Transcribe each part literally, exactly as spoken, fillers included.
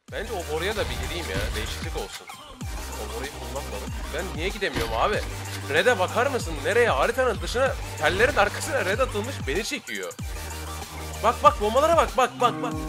Bence o boruya da bir gireyim ya. Değişiklik olsun. O boruyu kullanmadım. Ben niye gidemiyorum abi? Red'e bakar mısın? Nereye? Haritanın dışına, tellerin arkasına red atılmış, beni çekiyor. Bak bak, bombalara bak, bak bak bak.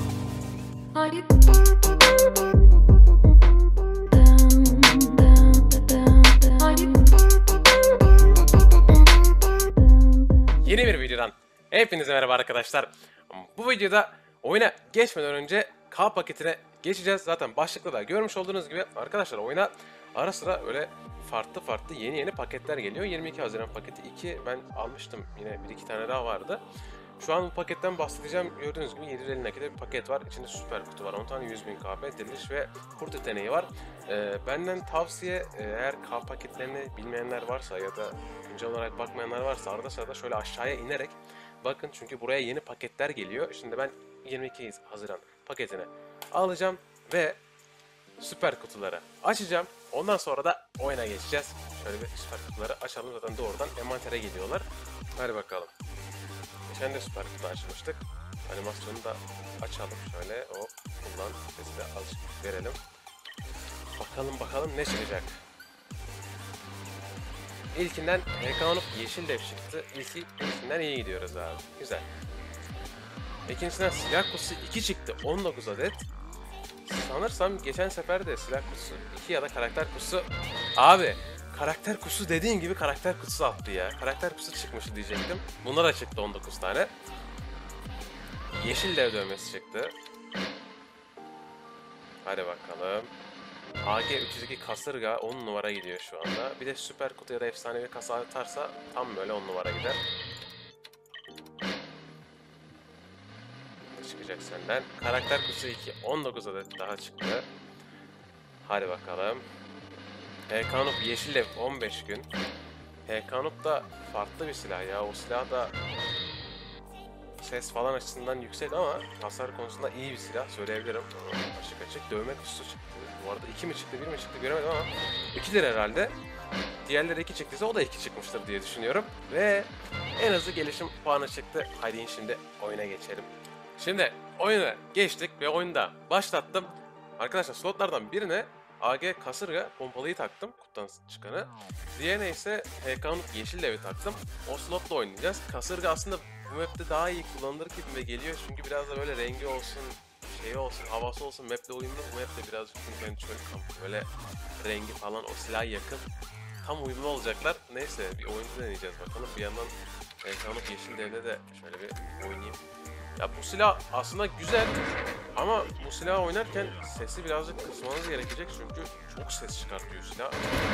Yeni bir videodan hepinize merhaba arkadaşlar. Bu videoda oyuna geçmeden önce K paketine geçeceğiz. Zaten başlıkta da görmüş olduğunuz gibi arkadaşlar, oyuna ara sıra öyle farklı farklı yeni yeni paketler geliyor. yirmi iki Haziran paketi iki ben almıştım, yine bir iki tane daha vardı. Şu an bu paketten bahsedeceğim. Gördüğünüz gibi yedi yüz elli nakide bir paket var. İçinde süper kutu var. on tane yüz bin K P diriliş ve kurt yeteneği var. Ee, benden tavsiye, e, eğer K paketlerini bilmeyenler varsa ya da güncel olarak bakmayanlar varsa arada sırada şöyle aşağıya inerek bakın. Çünkü buraya yeni paketler geliyor. Şimdi ben yirmi iki Haziran paketini alacağım ve süper kutuları açacağım. Ondan sonra da oyuna geçeceğiz. Şöyle bir süper kutuları açalım. Zaten doğrudan envantere geliyorlar. Hadi bakalım. Geçen de süper kutu açmıştık. Animasyonu da açalım şöyle. O kullan sesi de azıcık verelim. Bakalım bakalım ne çıkacak. İlkinden Ekanop yeşil dev çıktı. İlki, ilkinden iyi gidiyoruz abi. Güzel. İkincisinden silah kutusu iki çıktı. on dokuz adet. Sanırsam geçen sefer de silah kutusu iki ya da karakter kutusu. Abi karakter kutusu dediğin gibi karakter kutusu attı ya. Karakter kutusu çıkmış diyecektim. Bunlar da çıktı on dokuz tane. Yeşil dev dövmesi çıktı. Hadi bakalım. A G üç yüz iki kasırga on numara gidiyor şu anda. Bir de süper kutu ya da efsanevi kasa atarsa tam böyle on numara gider. Ne çıkacak senden? Karakter kutusu iki. on dokuz adet daha çıktı. Hadi bakalım. Ekanop yeşil dev on beş gün. Ekanop da farklı bir silah ya. O silah da ses falan açısından yüksek ama hasar konusunda iyi bir silah söyleyebilirim. Açık açık. Dövme kutusu çıktı. Bu arada iki mi çıktı, bir mi çıktı göremedim ama ikidir herhalde. Diğerleri iki çıktıysa o da iki çıkmıştır diye düşünüyorum. Ve en hızlı gelişim puanı çıktı. Haydi şimdi oyuna geçelim. Şimdi oyuna geçtik ve oyunda başlattım. Arkadaşlar slotlardan birine A G kasırga pompalıyı taktım, kutudan çıkanı. Diğerine ise H K'nın yeşil devi taktım. O slotla oynayacağız. Kasırga aslında bu map'te daha iyi kullanılır gibime geliyor. Çünkü biraz da böyle rengi olsun, şeyi olsun, havası olsun, map'le uyumlu. Bu map'te birazcık çünkü ben şöyle böyle rengi falan, o silah yakın. Tam uyumlu olacaklar. Neyse bir oyunu deneyeceğiz bakalım. Bir yandan H K'nın yeşil devle de şöyle bir oynayayım. Ya bu silah aslında güzel ama bu silah oynarken sesi birazcık kısmanız gerekecek çünkü çok ses çıkartıyor silah.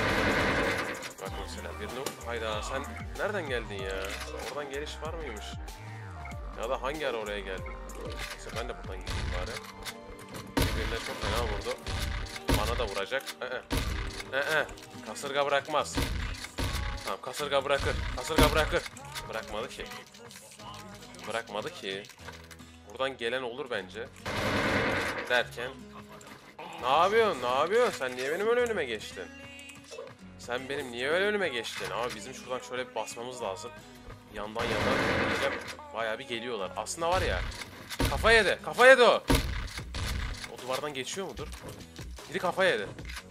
Bak mesela birini... Hayda, sen nereden geldin ya? Oradan geliş var mıymış? Ya da hangi ara oraya geldin? Neyse ben de buradan gideyim bari. Birbirine çok fena vurdu. Bana da vuracak. Ee, ee, kasırga bırakmaz. Tamam, kasırga bırakır. Kasırga bırakır. Bırakmadı ki. Bırakmadı ki. Buradan gelen olur bence. Derken. Ne yapıyorsun? Ne yapıyorsun? Sen niye benim öyle önüme geçtin? Sen benim niye öyle önüme geçtin? Ama bizim şuradan şöyle bir basmamız lazım. Yandan yandan diyeceğim. Bayağı bir geliyorlar. Aslında var ya. Kafa yedi. Kafa yedi o. O duvardan geçiyor mudur? Biri kafa yedi.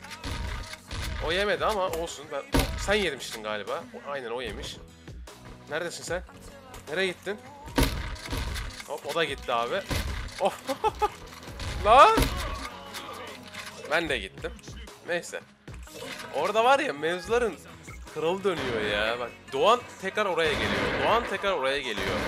O yemedi ama olsun. Ben... Sen yemiştin galiba. Aynen o yemiş. Neredesin sen? Nereye gittin? Hop, o da gitti abi. Oh. Lan! Ben de gittim. Neyse. Orada var ya, mevzuların kralı dönüyor ya. Bak, Doğan tekrar oraya geliyor. Doğan tekrar oraya geliyor.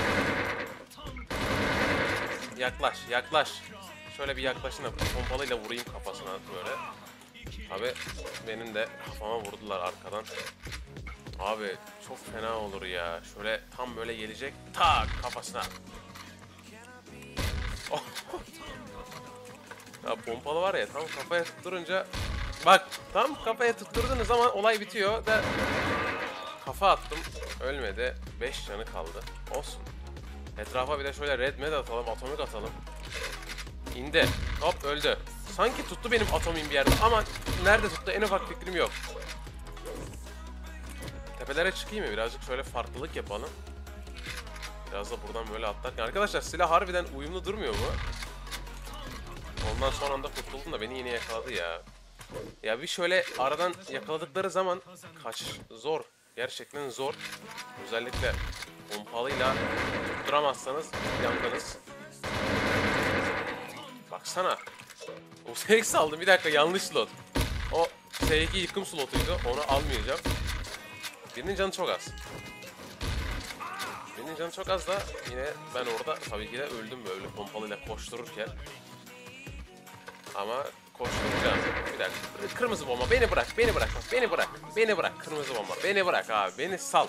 Yaklaş, yaklaş. Şöyle bir yaklaşın da pompalıyla vurayım kafasına böyle. Abi benim de kafama vurdular arkadan. Abi çok fena olur ya. Şöyle tam böyle gelecek. Tak kafasına. Oh. Ya pompalı var ya, tam kafaya tutturunca. Bak tam kafaya tutturdunuz ama olay bitiyor da. Kafa attım. Ölmedi. beş canı kaldı. Olsun. Etrafa bir de şöyle red med atalım. Atomik atalım. İndi. Hop öldü. Sanki tuttu benim atomim bir yerde ama nerede tuttu en ufak fikrim yok. Tepelere çıkayım mı? Birazcık şöyle farklılık yapalım. Biraz da buradan böyle atlarken. Arkadaşlar silah harbiden uyumlu durmuyor mu? Ondan son anda kurtuldum da beni yine yakaladı ya. Ya bir şöyle aradan yakaladıkları zaman kaç zor. Gerçekten zor. Özellikle pompalıyla tutturamazsanız yandınız. Baksana. O S X aldım. Bir dakika, yanlış slot. O S iki yıkım slotuydu. Onu almayacağım. Birinin canı çok az. Birinin canı çok az da yine ben orada tabii ki de öldüm böyle pompalıyla koştururken. Ama koşturacağım. Bir dakika. Kırmızı bomba. Beni bırak. Beni bırak. Beni bırak. Beni bırak. Kırmızı bomba. Beni bırak abi. Beni sal.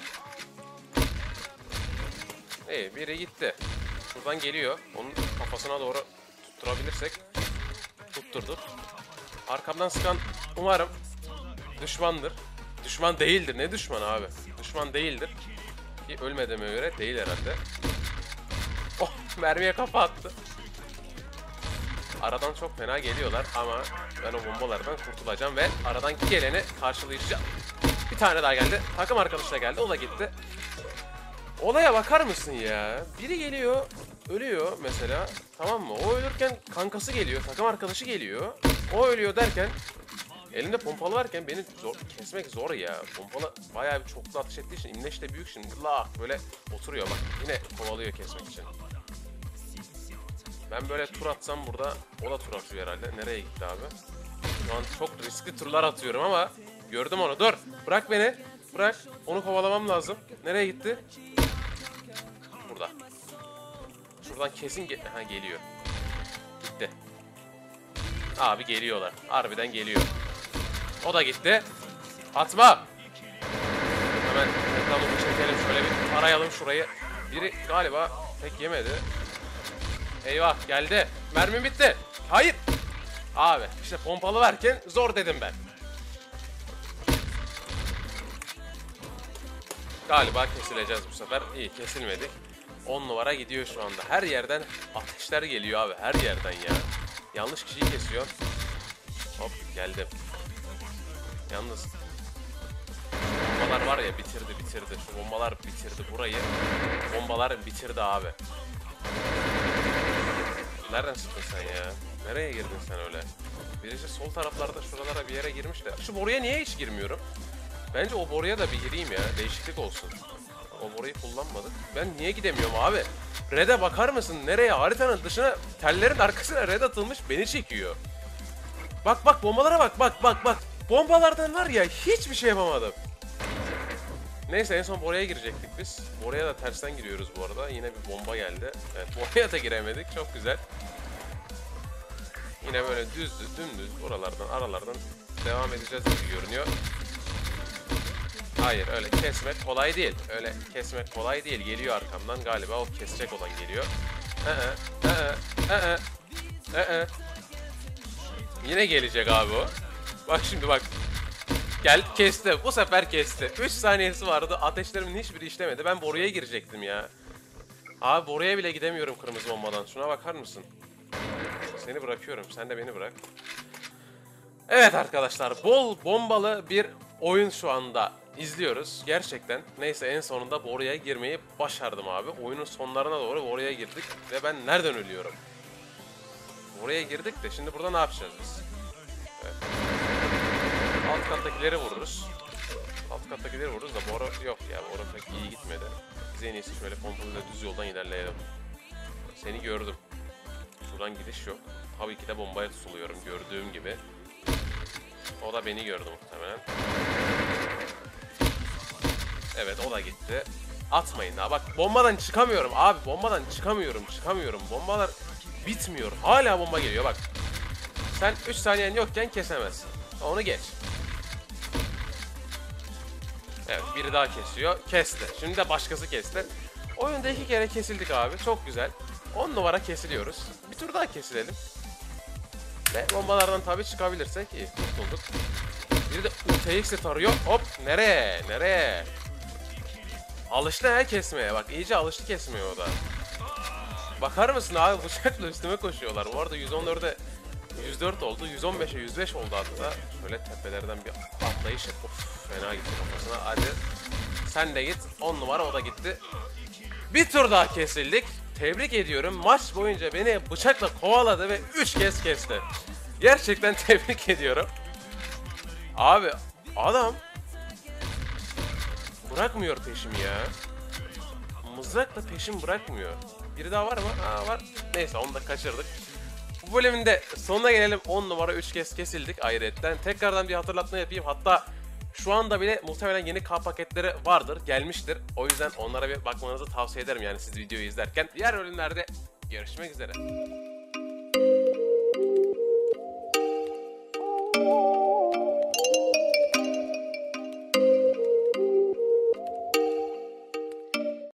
İyi, biri gitti. Buradan geliyor. Onun kafasına doğru tutturabilirsek. Tutturduk. Arkamdan sıkan umarım düşmandır. Düşman değildir. Ne düşman abi? Düşman değildir. Ki ölmediğime göre değil herhalde. Oh, mermiye kafa attı. Aradan çok fena geliyorlar ama ben o bombalardan kurtulacağım ve aradan geleni karşılayacağım. Bir tane daha geldi. Takım arkadaşı da geldi. O da gitti. Olaya bakar mısın ya? Biri geliyor, ölüyor mesela. Tamam mı? O ölürken kankası geliyor, takım arkadaşı geliyor. O ölüyor derken elinde pompalı varken beni zor, kesmek zor ya. Pompalı bayağı bir çoklu ateş ettiği için imleç de büyük şimdi. La böyle oturuyor bak. Yine kovalıyor kesmek için. Ben böyle tur atsam burada o da tur atıyor herhalde. Nereye gitti abi? Şu an çok riskli turlar atıyorum ama gördüm onu. Dur! Bırak beni. Bırak. Onu kovalamam lazım. Nereye gitti? Burada. Şuradan kesin ge ha, geliyor. Gitti. Abi geliyorlar. Harbiden geliyor. O da gitti. Atma! Hemen ekranımı çekelim. Şöyle bir arayalım şurayı. Biri galiba pek yemedi. Eyvah geldi. Mermim bitti. Hayır. Abi işte pompalı varken zor dedim ben. Galiba kesileceğiz bu sefer. İyi, kesilmedik. on numara gidiyor şu anda. Her yerden ateşler geliyor abi. Her yerden ya. Yanlış kişiyi kesiyor. Hop geldim. Yalnız bombalar var ya, bitirdi bitirdi. Şu bombalar bitirdi burayı. Bombalar bitirdi abi. Nereden çıktın sen ya? Nereye girdin sen öyle? Birisi sol taraflarda şuralara bir yere girmiş de. Şu boruya niye hiç girmiyorum? Bence o boruya da bir gireyim ya. Değişiklik olsun. O boruyu kullanmadık. Ben niye gidemiyorum abi? Red'e bakar mısın? Nereye? Haritanın dışına, tellerin arkasına red atılmış, beni çekiyor. Bak bak bombalara bak bak bak bak. Bombalardan var ya, hiçbir şey yapamadım. Neyse, en son boruya girecektik biz. Boruya da tersten giriyoruz bu arada. Yine bir bomba geldi. Evet, boruya da giremedik. Çok güzel. Yine böyle düzdü, dümdüz buralardan, aralardan devam edeceğiz gibi görünüyor. Hayır, öyle kesmek kolay değil. Öyle kesmek kolay değil. Geliyor arkamdan. Galiba o kesecek olan geliyor. Ee, ee, ee, ee. Yine gelecek abi o. Bak şimdi bak. Gel, kesti. Bu sefer kesti. üç saniyesi vardı. Ateşlerimin hiçbiri işlemedi. Ben boruya girecektim ya. Abi boruya bile gidemiyorum kırmızı bombadan. Şuna bakar mısın? Seni bırakıyorum. Sen de beni bırak. Evet arkadaşlar. Bol bombalı bir oyun şu anda izliyoruz. Gerçekten. Neyse, en sonunda boruya girmeyi başardım abi. Oyunun sonlarına doğru boruya girdik. Ve ben nereden ölüyorum? Boruya girdik de şimdi burada ne yapacağız biz? Evet. Alt kattakileri vururuz. Alt kattakileri vururuz da boru yok ya. Boru pek iyi gitmedi. Biz en iyisi şöyle pompalıyla düz yoldan ilerleyelim. Seni gördüm. Şuradan gidiş yok. Tabii ki de bombaya tutuluyorum gördüğüm gibi. O da beni gördü muhtemelen. Evet, o da gitti. Atmayın ha. Bak bombadan çıkamıyorum abi. Bombadan çıkamıyorum. Çıkamıyorum. Bombalar bitmiyor. Hala bomba geliyor bak. Sen üç saniyen yokken kesemezsin. Onu geç. Evet, biri daha kesiyor. Kesti. Şimdi de başkası kesti. Oyunda iki kere kesildik abi. Çok güzel. on numara kesiliyoruz. Bir tur daha kesilelim. Ve bombalardan tabii çıkabilirsek iyi. Kurtulduk. Biri de U T X'i tarıyor. Hop. Nereye? Nereye? Alıştı ha kesmeye. Bak iyice alıştı kesmeye o da. Bakar mısın abi, bıçakla üstüme koşuyorlar. Bu arada yüz on dörde yüz dört oldu. yüz on beşe yüz beş oldu hatta. Şöyle tepelerden bir atlayış. Of, fena gitti kafasına. Hadi sen de git. on numara, o da gitti. Bir tur daha kesildik. tebrik ediyorum. Maç boyunca beni bıçakla kovaladı ve üç kez kesti. Gerçekten tebrik ediyorum. Abi adam bırakmıyor peşimi ya. Mızrakla peşim bırakmıyor. Biri daha var mı? Aa var. Neyse onu da kaçırdık. Bu bölümün de sonuna gelelim. on numara üç kez kesildik ayrıyetten. Tekrardan bir hatırlatma yapayım. Hatta şu anda bile muhtemelen yeni K paketleri vardır, gelmiştir. O yüzden onlara bir bakmanızı tavsiye ederim yani siz videoyu izlerken. Diğer bölümlerde görüşmek üzere.